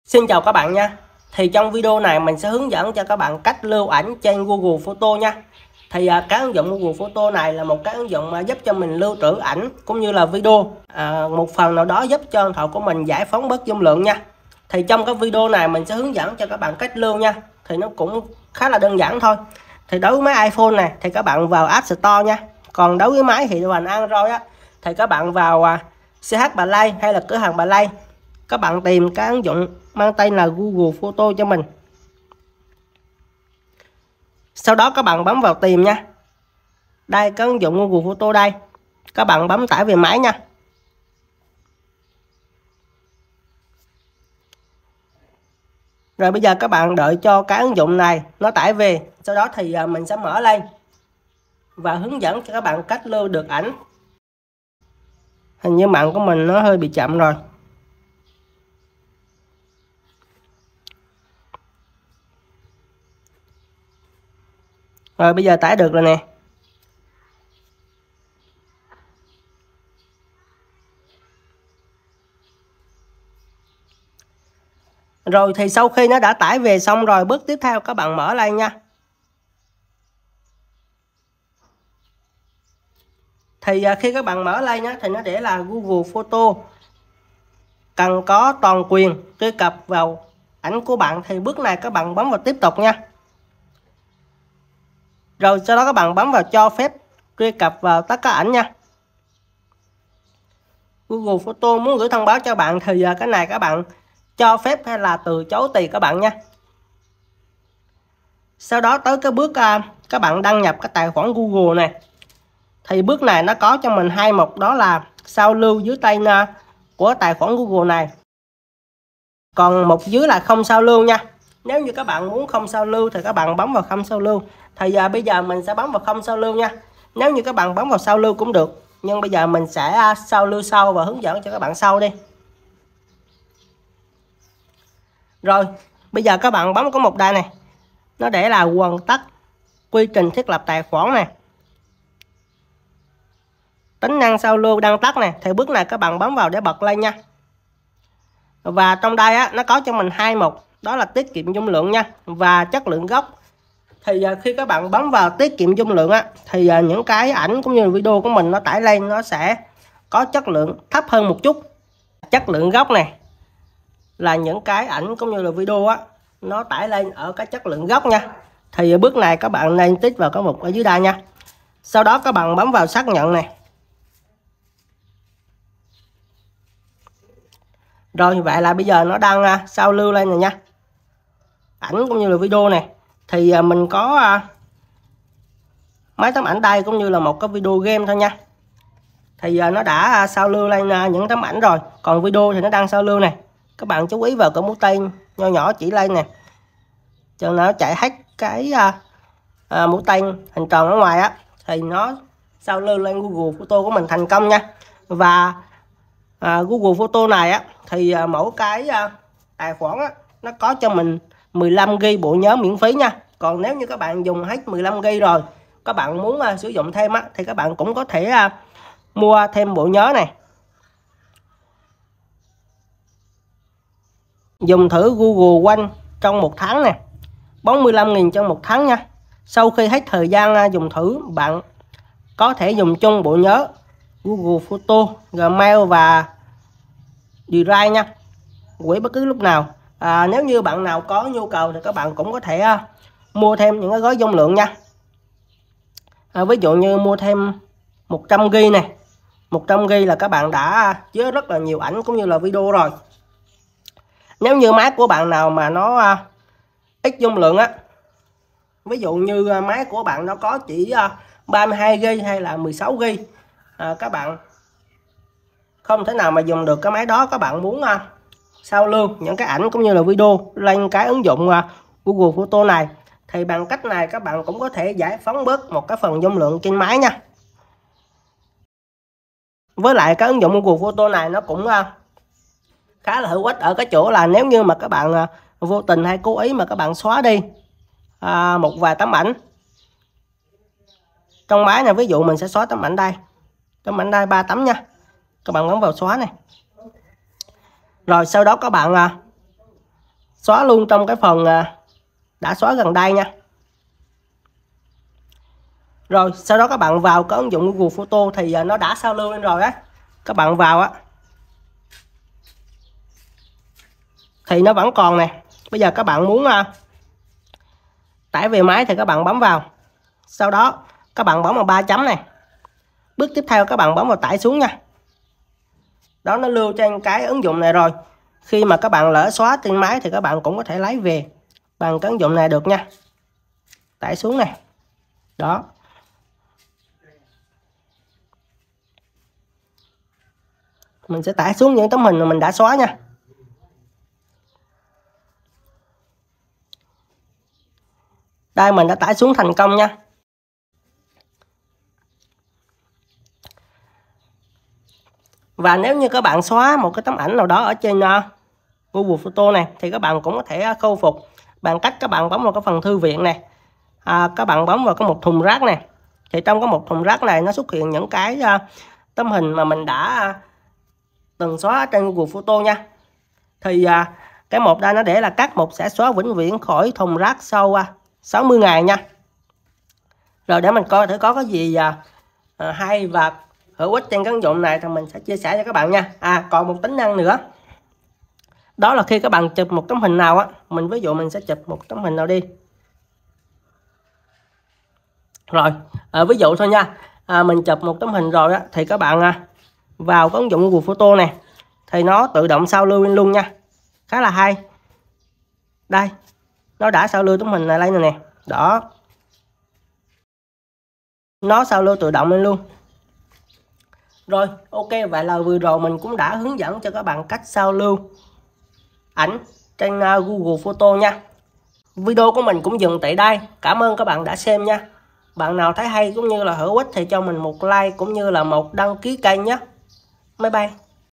Xin chào các bạn nha. Thì trong video này mình sẽ hướng dẫn cho các bạn cách lưu ảnh trên Google Photo nha. Thì cái ứng dụng Google Photo này là một cái ứng dụng giúp cho mình lưu trữ ảnh cũng như là video. Một phần nào đó giúp cho điện thoại của mình giải phóng bớt dung lượng nha. Thì trong cái video này mình sẽ hướng dẫn cho các bạn cách lưu nha. Thì nó cũng khá là đơn giản thôi. Thì đối với máy iPhone này thì các bạn vào App Store nha. Còn đối với máy hiện hành Android á thì các bạn vào CH Play hay là cửa hàng Play. Các bạn tìm cái ứng dụng mang tên là Google Photo cho mình. Sau đó các bạn bấm vào tìm nha. Đây cái ứng dụng Google Photo đây. Các bạn bấm tải về máy nha. Rồi bây giờ các bạn đợi cho cái ứng dụng này nó tải về. Sau đó thì mình sẽ mở lên và hướng dẫn cho các bạn cách lưu được ảnh. Hình như mạng của mình nó hơi bị chậm rồi. Rồi bây giờ tải được rồi nè. Rồi thì sau khi nó đã tải về xong rồi, bước tiếp theo các bạn mở lên nha. Thì khi các bạn mở lên thì nó để là Google Photo cần có toàn quyền truy cập vào ảnh của bạn. Thì bước này các bạn bấm vào tiếp tục nha. Rồi sau đó các bạn bấm vào cho phép truy cập vào tất cả ảnh nha. Google Photo muốn gửi thông báo cho bạn thì cái này các bạn cho phép hay là từ chối tùy các bạn nha. Sau đó tới cái bước các bạn đăng nhập cái tài khoản Google này. Thì bước này nó có cho mình hai mục, đó là sao lưu dưới tên của tài khoản Google này. Còn mục dưới là không sao lưu nha. Nếu như các bạn muốn không sao lưu thì các bạn bấm vào không sao lưu. Thì bây giờ mình sẽ bấm vào không sao lưu nha. Nếu như các bạn bấm vào sao lưu cũng được, nhưng bây giờ mình sẽ sao lưu sau và hướng dẫn cho các bạn sau đi. Rồi bây giờ các bạn bấm có một đây này, nó để là hoàn tất quy trình thiết lập tài khoản này, tính năng sao lưu đăng tất này. Thì bước này các bạn bấm vào để bật lên nha. Và trong đây nó có cho mình hai mục, đó là tiết kiệm dung lượng nha và chất lượng gốc. Thì khi các bạn bấm vào tiết kiệm dung lượng thì những cái ảnh cũng như video của mình nó tải lên nó sẽ có chất lượng thấp hơn một chút. Chất lượng gốc này là những cái ảnh cũng như là video nó tải lên ở cái chất lượng gốc nha. Thì bước này các bạn nên tích vào cái mục ở dưới đây nha. Sau đó các bạn bấm vào xác nhận này. Rồi vậy là bây giờ nó đang sao lưu lên rồi nha, ảnh cũng như là video này. Thì mình có mấy tấm ảnh đây cũng như là một cái video game thôi nha. Thì nó đã sao lưu lên những tấm ảnh rồi. Còn video thì nó đang sao lưu này. Các bạn chú ý vào cái mũi tên nho nhỏ chỉ lên nè, cho nó chạy hết cái mũi tên hình tròn ở ngoài thì nó sao lưu lên Google Photo của mình thành công nha. Và Google Photo này thì mỗi cái tài khoản nó có cho mình 15 GB bộ nhớ miễn phí nha. Còn nếu như các bạn dùng hết 15 GB rồi, các bạn muốn sử dụng thêm thì các bạn cũng có thể mua thêm bộ nhớ này. Dùng thử Google One trong một tháng nè, 45.000 trong một tháng nha. Sau khi hết thời gian dùng thử, bạn có thể dùng chung bộ nhớ Google Photo, Gmail và Drive nha, gửi bất cứ lúc nào. Nếu như bạn nào có nhu cầu thì các bạn cũng có thể mua thêm những cái gói dung lượng nha. Ví dụ như mua thêm 100 GB này. 100 GB là các bạn đã chứa rất là nhiều ảnh cũng như là video rồi. Nếu như máy của bạn nào mà nó ít dung lượng ví dụ như máy của bạn nó có chỉ 32 GB hay là 16 GB, các bạn không thể nào mà dùng được cái máy đó. Các bạn muốn sao lưu những cái ảnh cũng như là video lên cái ứng dụng Google Photo này, thì bằng cách này các bạn cũng có thể giải phóng bớt một cái phần dung lượng trên máy nha. Với lại cái ứng dụng Google Photo này nó cũng khá là hữu ích ở cái chỗ là nếu như mà các bạn vô tình hay cố ý mà các bạn xóa đi một vài tấm ảnh trong máy này. Ví dụ mình sẽ xóa tấm ảnh đây, 3 tấm nha. Các bạn bấm vào xóa này. Rồi sau đó các bạn xóa luôn trong cái phần đã xóa gần đây nha. Rồi sau đó các bạn vào cái ứng dụng Google Photo thì nó đã sao lưu lên rồi á. Các bạn vào á thì nó vẫn còn nè. Bây giờ các bạn muốn tải về máy thì các bạn bấm vào. Sau đó các bạn bấm vào 3 chấm này. Bước tiếp theo các bạn bấm vào tải xuống nha. Đó, nó lưu trên cái ứng dụng này rồi. Khi mà các bạn lỡ xóa trên máy thì các bạn cũng có thể lấy về bằng cái ứng dụng này được nha. Tải xuống này. Đó. Mình sẽ tải xuống những tấm hình mà mình đã xóa nha. Đây, mình đã tải xuống thành công nha. Và nếu như các bạn xóa một cái tấm ảnh nào đó ở trên Google Photo này thì các bạn cũng có thể khôi phục bằng cách các bạn bấm vào cái phần thư viện này. Các bạn bấm vào cái mục thùng rác này. Thì trong cái mục thùng rác này nó xuất hiện những cái tấm hình mà mình đã từng xóa trên Google Photo nha. Thì cái mục đây nó để là các mục sẽ xóa vĩnh viễn khỏi thùng rác sau 60 ngày nha. Rồi để mình coi thử có cái gì hay và hữu ích trên cái ứng dụng này thì mình sẽ chia sẻ cho các bạn nha. Còn một tính năng nữa. Đó là khi các bạn chụp một tấm hình nào á, mình ví dụ mình sẽ chụp một tấm hình nào đi. Rồi, ví dụ thôi nha. Mình chụp một tấm hình rồi á thì các bạn vào cái ứng dụng Google Photo này thì nó tự động sao lưu luôn nha. Khá là hay. Đây, nó đã sao lưu tấm hình này lên rồi nè. Đó. Nó sao lưu tự động lên luôn. Rồi, ok, vậy là vừa rồi mình cũng đã hướng dẫn cho các bạn cách sao lưu ảnh trên Google Photo nha. Video của mình cũng dừng tại đây. Cảm ơn các bạn đã xem nha. Bạn nào thấy hay cũng như là hữu ích thì cho mình một like cũng như là một đăng ký kênh nhé. Bye bye.